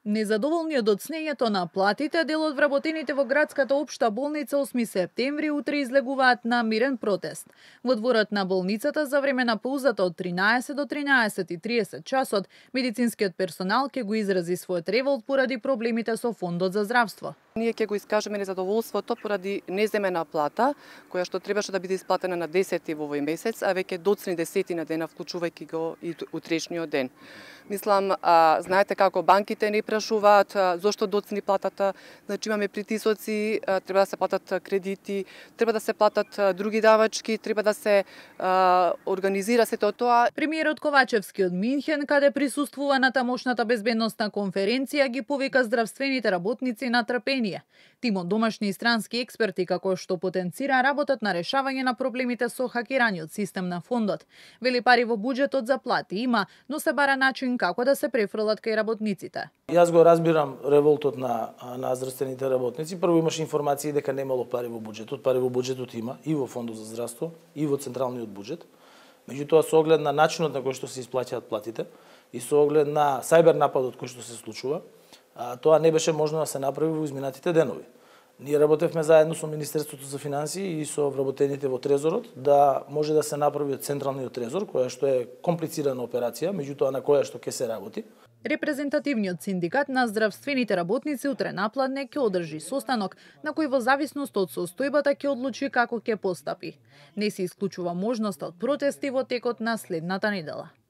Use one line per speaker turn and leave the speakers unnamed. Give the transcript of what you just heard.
Незадоволни од оцнењето на платите, дел од вработените во градската општа болница 8 септември утре излегуваат на мирен протест. Во дворот на болницата за време на паузата од 13 до 13:30 часот, медицинскиот персонал ќе го изрази својот револт поради проблемите со фондот за здравство.
Ние ќе го искажеме незадоволството поради неземена плата, која што требаше да биде исплатена на 10 во овој месец, а веќе доцни 10 на дена, вклучувајќи го и утрешниот ден. Мислам, знаете како банките не прашуваат зошто доцни платата, значи имаме притисоци, треба да се платат кредити, треба да се платат други давачки, треба да се организира сето тоа.
Премиерот Ковачевски од Минхен, каде присуствува на тамошната безбедносна конференција, ги повика здравствените работници на трпение. Тим од домашни и странски експерти како што потенцира работат на решавање на проблемите со хакираниот систем на фондот. Вели пари во буџетот за плати има, но се бара начин како да се префрлат кај работниците.
Јас го разбирам револтот на здравствените работници. Прво имаше информации дека немало пари во буџетот. Пари во буџетот има и во фондот за здравство, и во централниот буџет. Меѓутоа, со оглед на начинот на кој што се исплаќаат платите и со оглед на сајбер нападот кој што се случува, тоа не беше можно да се направи во изминатите денови. Ние работевме заедно со Министерството за финансии и со вработените во Трезорот да може да се направи од Централниот трезор, која што е комплицирана операција, меѓутоа на која што ќе се работи.
Репрезентативниот синдикат на здравствените работници утре напладне ќе одржи состанок на кој во зависност од состојбата ќе одлучи како ќе постапи. Не се исклучува можноста од протести во текот на следната недела.